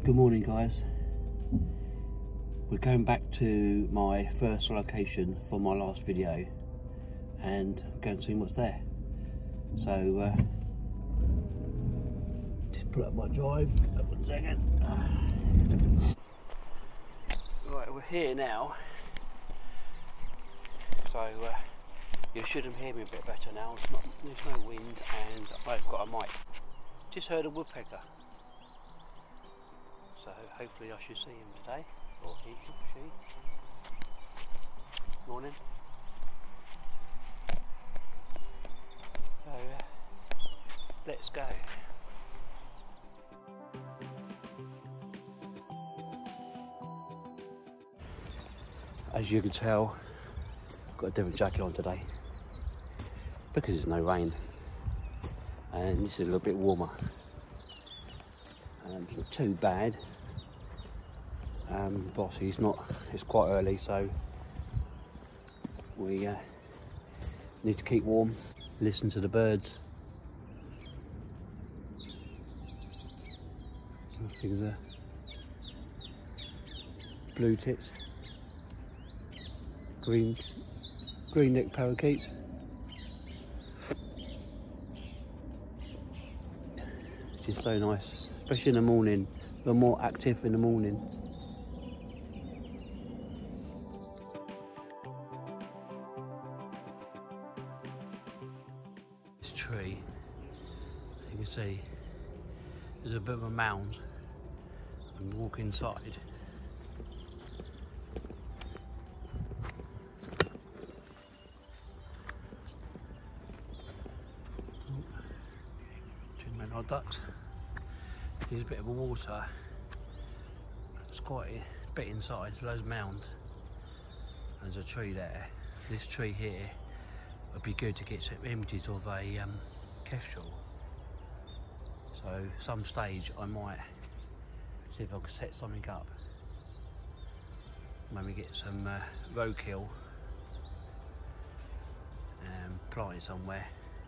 Good morning, guys. We're going back to my first location for my last video and going to see what's there. So just pull up my drive. 1 second. Right, we're here now. So you should hear me a bit better now. There's no wind and I've got a mic. Just heard a woodpecker. So hopefully I should see him today, or he, she. Morning. So let's go. As you can tell, I've got a different jacket on today because there's no rain and this is a little bit warmer. It's not too bad. Boss, it's quite early, so we need to keep warm, listen to the birds. I think there's blue tits, Ringneck parakeets. It's just so nice, especially in the morning. They're more active in the morning. This tree, you can see, there's a bit of a mound, and walk inside. Our ducks. There's a bit of a water. It's quite a bit inside. There's loads of mound. There's a tree there. This tree here would be good to get some images of a kestrel. So some stage I might see if I can set something up. Maybe get some roadkill and plant it somewhere.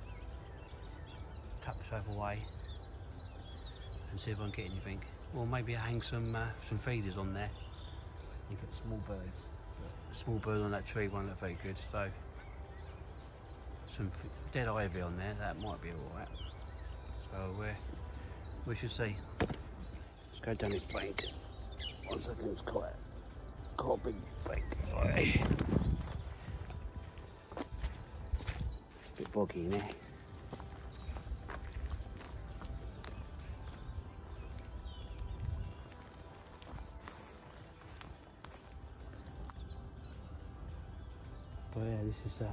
Tap myself away and see if I can get anything. Or maybe I hang some feeders on there. You get small birds. But a small bird on that tree won't look very good, so some dead ivy on there, that might be alright. So we should see. Let's go down this bank. 1 second, it's quite a big bank. Right. A bit boggy in there. But yeah, this is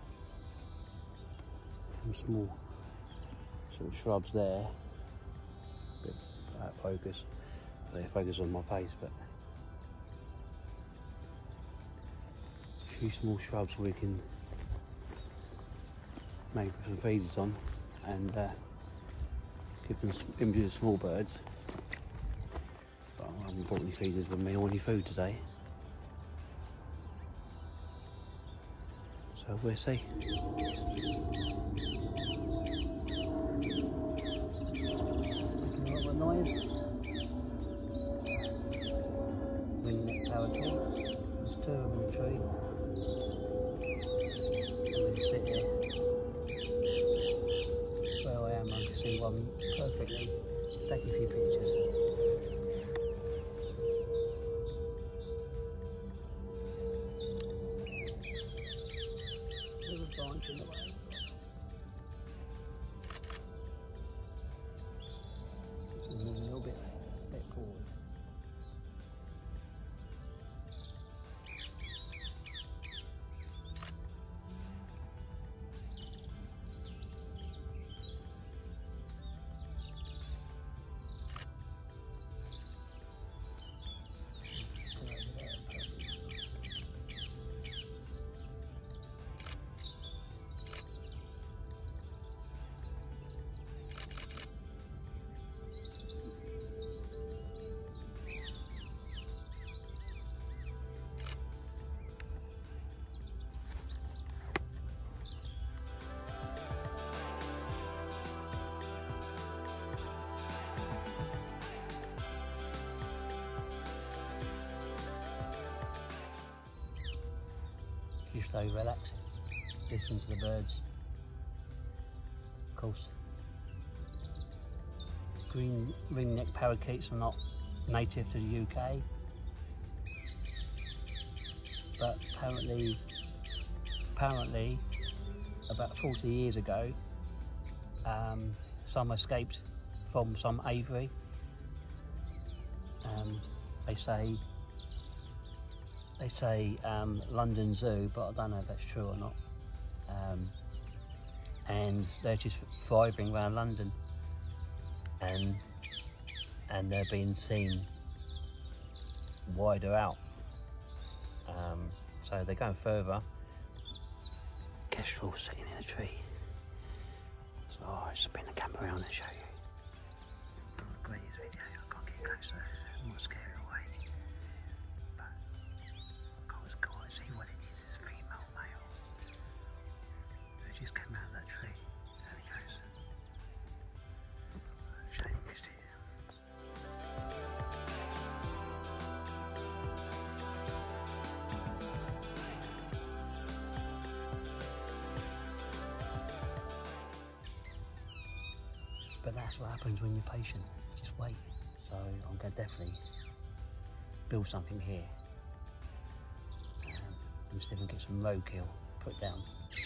some small sort of shrubs there. A bit out of focus. They focus on my face, but a few small shrubs we can make some feeders on and give them images of small birds. But I haven't brought any feeders with me or any food today. So we'll see. What noise? Ringneck parakeet. There's 2 of them in the tree. And they sit here. Where I am, I can see one perfectly. Take a few pictures. Branch in the way. It's moving a little bit forward. So relax, listen to the birds. Of course, green ringneck parakeets are not native to the UK, but apparently about 40 years ago, some escaped from some aviary. They say London Zoo, but I don't know if that's true or not. And they're just thriving around London, and they're being seen wider out. So they're going further. Kestrel sitting in a tree. So I'll just spin the camera around and show you. Great video, I can't get closer, I might scare it away. But I can't see what it is, it's female, male. They just came out of that tree. There he goes. Shame I missed it. But that's what happens when you're patient. Just wait. So I'm going to definitely build something here and see if we can get some roadkill put down.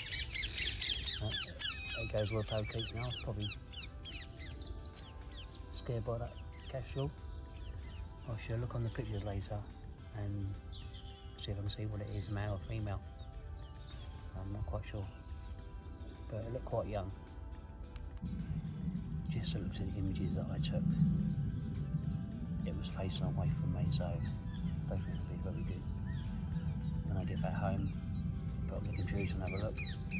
There goes where parakeets now. Probably scared by that kestrel. I shall look on the pictures later and see if I can see what it is, male or female. I'm not quite sure, but it looked quite young. Just looked at the images that I took. It was facing away from me, so I don't think it'll be very good. When I get back home, put on the computer and have a look.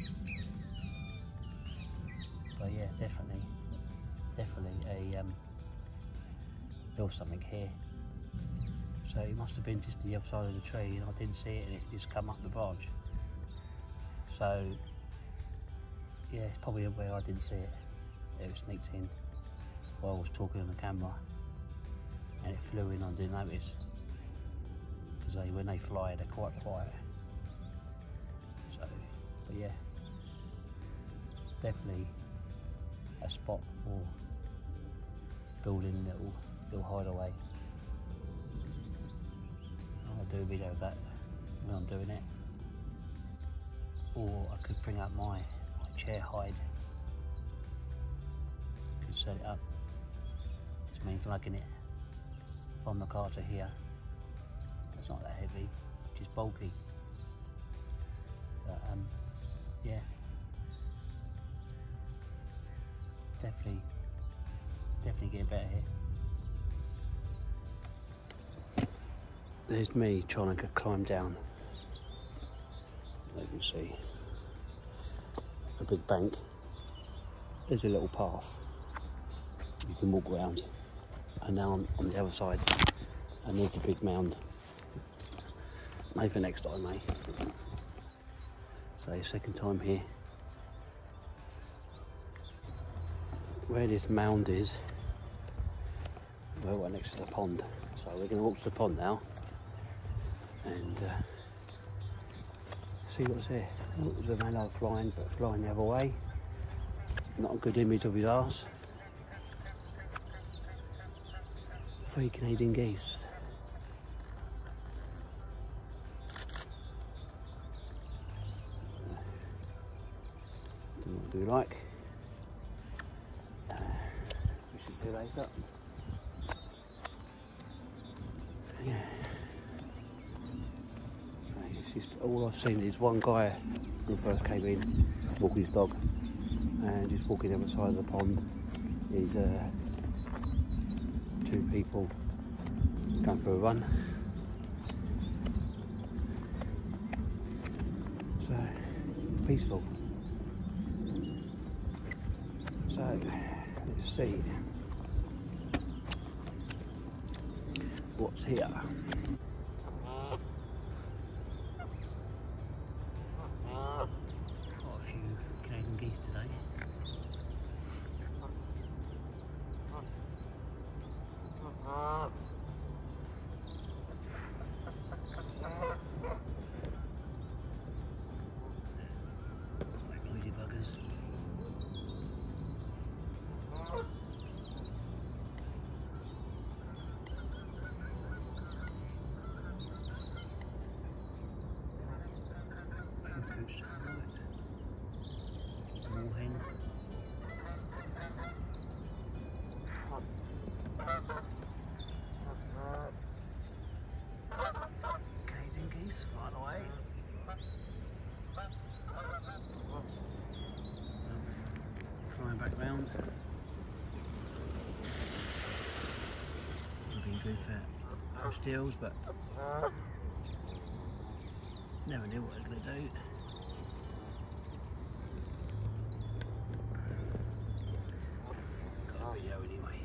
But yeah, definitely a build something here. So it must have been just to the other side of the tree, and I didn't see it, and it just come up the branch. So yeah, it's probably where I didn't see it. It was sneaked in while I was talking on the camera, and it flew in. I didn't notice, because when they fly, they're quite quiet. So, but yeah, definitely a spot for building a little hideaway. I'll do a video of that when I'm doing it, or I could bring up my chair hide. Set it up. Just means lugging it from the car to here. It's not that heavy, just bulky. But yeah, definitely getting better here. There's me trying to climb down. You can see a big bank. There's a little path you can walk around, and now I'm on the other side, and there's a big mound. Maybe next time, mate. So second time here. Where this mound is, we're right next to the pond. So we're going to walk to the pond now and see what's here. The man are flying, but flying the other way. Not a good image of his arse. 3 Canadian geese. What do we like? We should see those up. Yeah. It's just all I've seen is one guy who first came in, walking his dog, and just walking the other side of the pond is 2 people going for a run. So peaceful. So let's see what's here. Quite a few Canadian geese today. back round. Would have been good for steels, but never knew what they were going to do. Got a video anyway.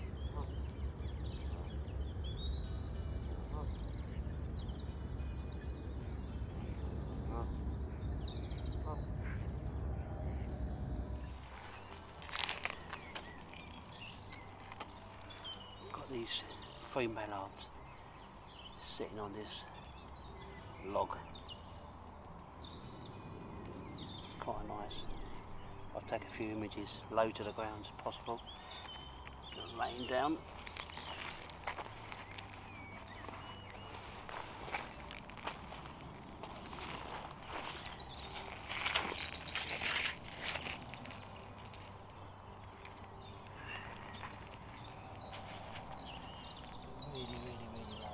Got these 3 mallards sitting on this log. Quite nice. I'll take a few images low to the ground as possible. Laying down. Really low.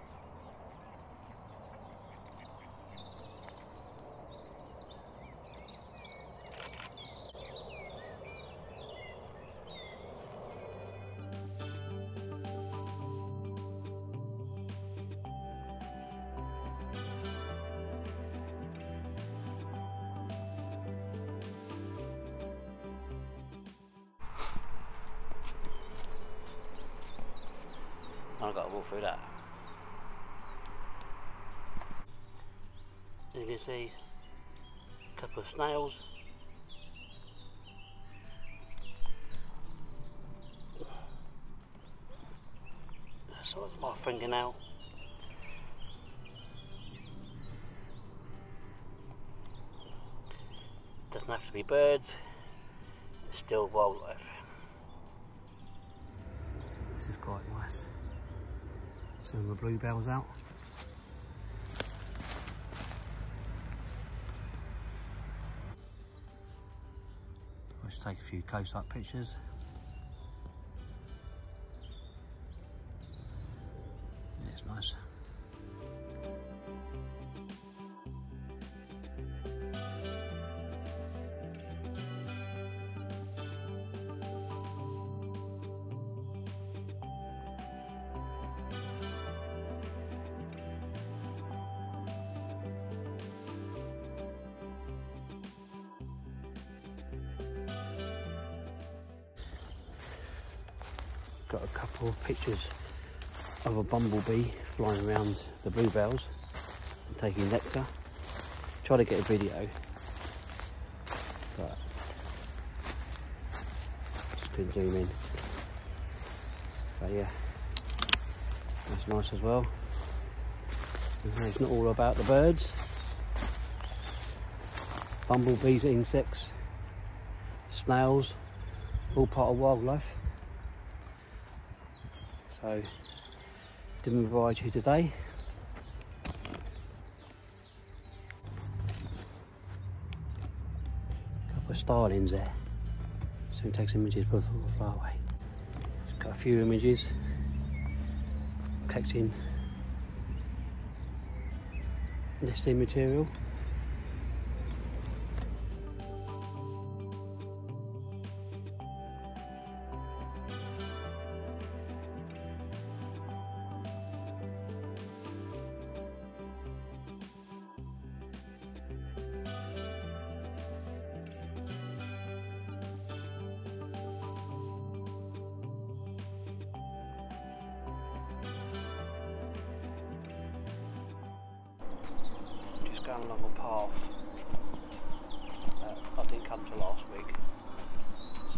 I've got to walk through that. You can see a couple of snails. The size of my fingernail. Doesn't have to be birds, it's still wildlife. This is quite nice. Some of the bluebells out. I'll just take a few close-up pictures. Yeah, it's nice. Got a couple of pictures of a bumblebee flying around the bluebells and taking nectar. Try to get a video, but just couldn't zoom in. But yeah, that's nice as well. It's not all about the birds. Bumblebees, insects, snails, all part of wildlife. So, didn't provide you today. A couple of starlings there. Soon take some images before we fly away. Just got a few images. Collecting nesting material. Going along a path I didn't come to last week, so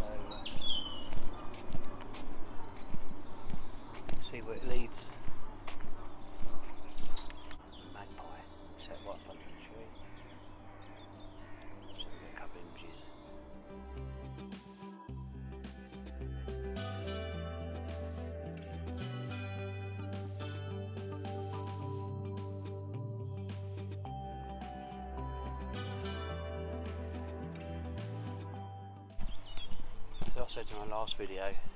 see where it leads. Magpie set right under the tree, so we'll get a couple of images. As I said in my last video, it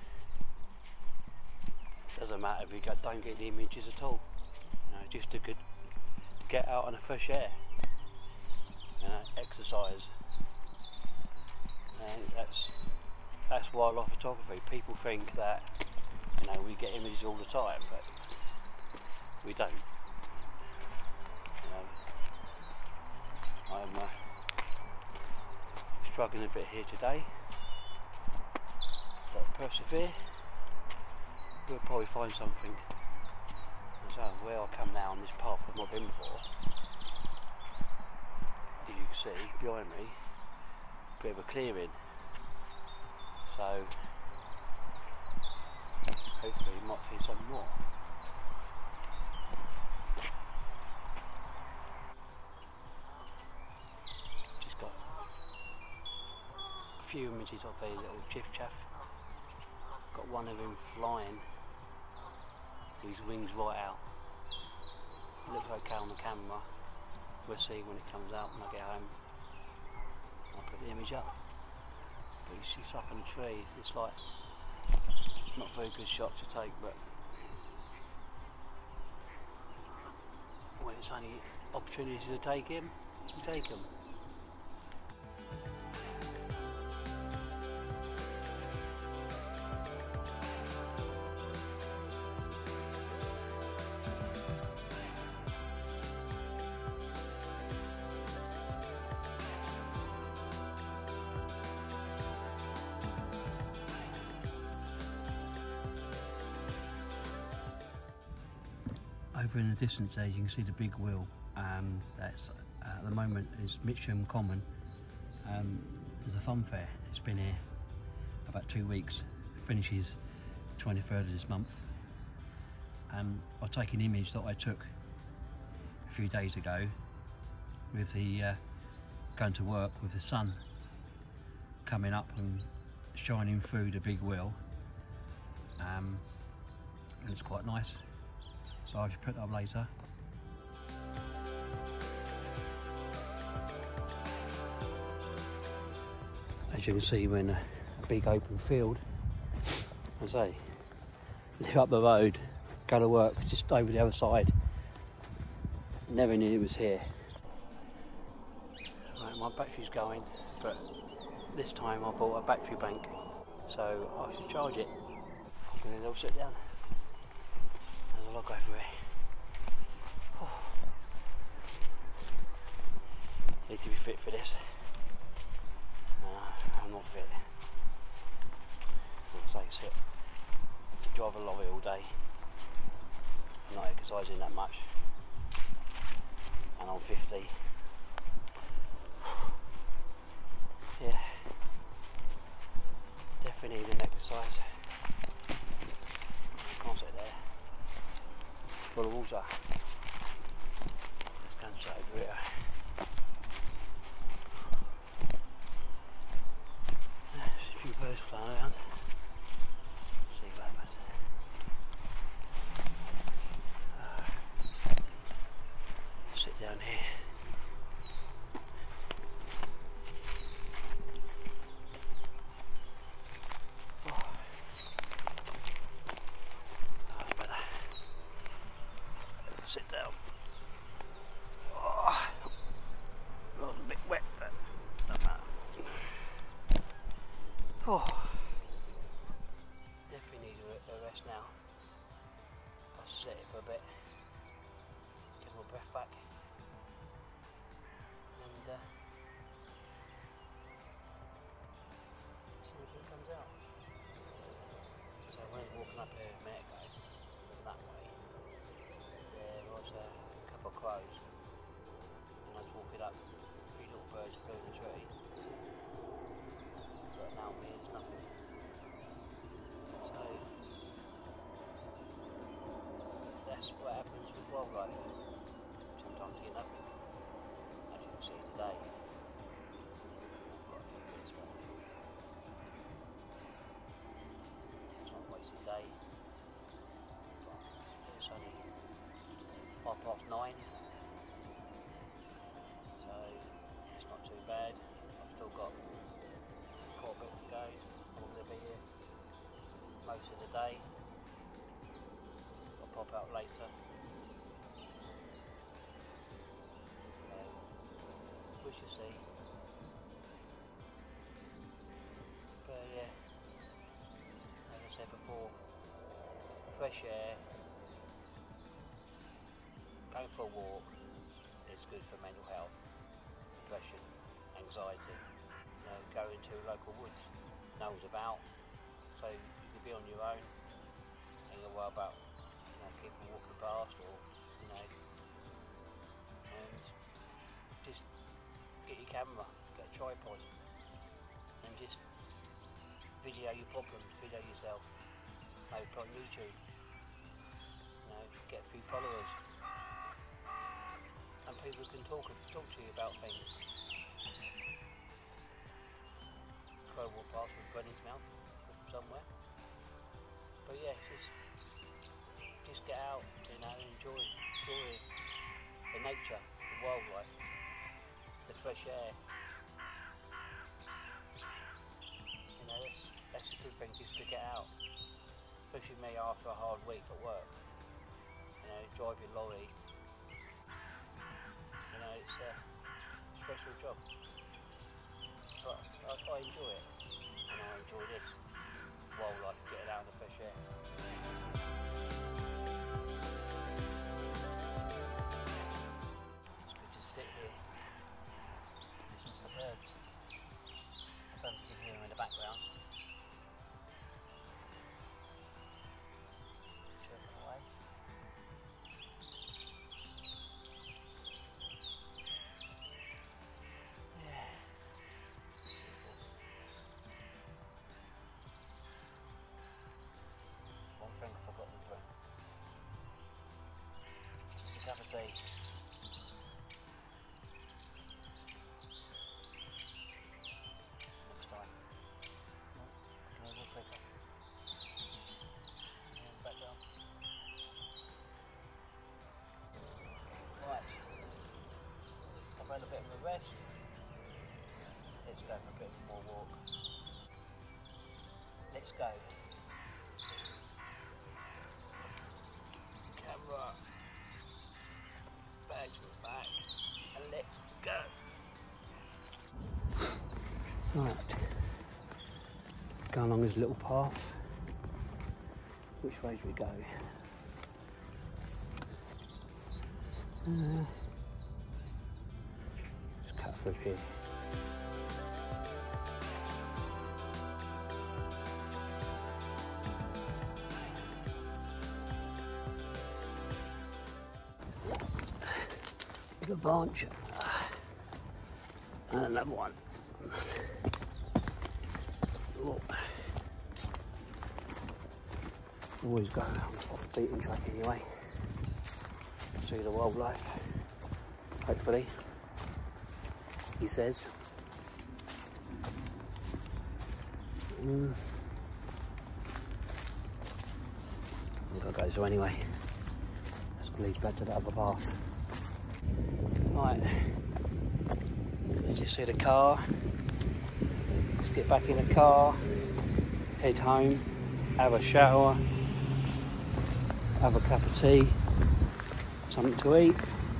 doesn't matter if you don't get the images at all. You know, just to get out on the fresh air, you know, exercise. And that's that's wildlife photography. People think that, you know, we get images all the time, but we don't. You know, I'm struggling a bit here today, but persevere. We'll probably find something. So where I come now on this path I've not been before, as you can see behind me, a bit of a clearing. So hopefully you might see some more. Just got a few images of a little chiffchaff. Got one of him flying, his wings right out. It looks okay on the camera. We'll see when it comes out when I get home. I'll put the image up. But you see stuff on the tree, it's like not very good shots to take, but when it's only opportunities to take him, you take him. Over in the distance there you can see the big wheel. That's at the moment is Mitcham Common. There's a fun fair. It's been here about 2 weeks. It finishes 23rd of this month. I'll take an image that I took a few days ago with the going to work with the sun coming up and shining through the big wheel. And it's quite nice. So I'll just put it up later. As you can see, we're in a big open field. As I say, live up the road, go to work just over the other side. Never knew it was here. Right, my battery's going, but this time I bought a battery bank, so I should charge it. I'm going to sit down. There's a log over here. Oh. Need to be fit for this. I'm not fit. Like I said, drive a lorry all day. I'm not exercising that much. And I'm 50. Yeah. Definitely need an exercise. Can't sit there. Full of water. Let's go and sit over here. There's a few birds flying around. Let's see what happens. Sit down here. Sit down. Oh, it was a bit wet, but doesn't matter. Oh, definitely need a rest now. I'll sit it for a bit, get my breath back, and see if it comes out. So when I was walking up here a minute ago, that way. There was a couple of crows, and I was walking up, 3 little birds flew in the tree, but now means nothing. So that's what happens with wildlife. Sometimes you get nothing. As you can see today, I've got a few bits, but it's not a wasted day. It's only 9:30, so it's not too bad. I've still got quite a bit to go. I'm going to be here most of the day. I'll pop out later. We shall see. But yeah, fresh air, going for a walk is good for mental health, depression, anxiety. You know, go into local woods, no one's about, so you can be on your own, ain't gonna worry about, you know, people walking past, or, you know, and just get your camera, get a tripod, and just video your problems, video yourself, maybe put on YouTube, you know, get a few followers, and people can talk to you about things. Go walk past with Granny's mouth somewhere, but yeah, just get out, you know, enjoy the nature, the wildlife, the fresh air. You know, that's a good thing, just to get out. Especially me after a hard week at work. You know, drive your lorry. You know, it's a stressful job. But I enjoy it. And I enjoy this wildlife, getting out in the fresh air. It's good to sit here, listen to the birds. I don't think you hear them in the background. Chirping away. Yeah. One thing I forgot to bring. Just a cup of tea. Next time. No woodpecker. And back down. Right. I've had a bit of a rest. Let's go for a bit more walk. Let's go. Camera. Bags are back. And let's go. Right. Go along this little path. Which way do we go? Just cut through here. A branch and another one. Oh. Always go off the beaten track anyway. See the wildlife, hopefully, he says. We've got to go so anyway. Let's lead back to the other path. Right, as you see the car, let's get back in the car, head home, have a shower, have a cup of tea, something to eat,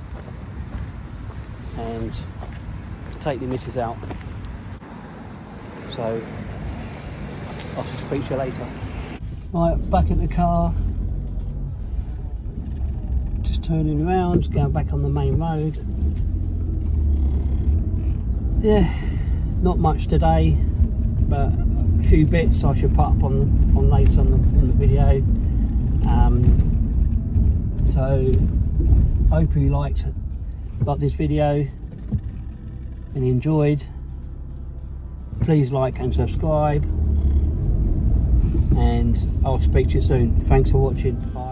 and take the missus out. So, I'll speak to you later. Right, back in the car. Turning around, going back on the main road. Yeah, not much today, but a few bits I should put up on later on the video. So hope you liked this video and enjoyed. Please like and subscribe, and I'll speak to you soon. Thanks for watching. Bye.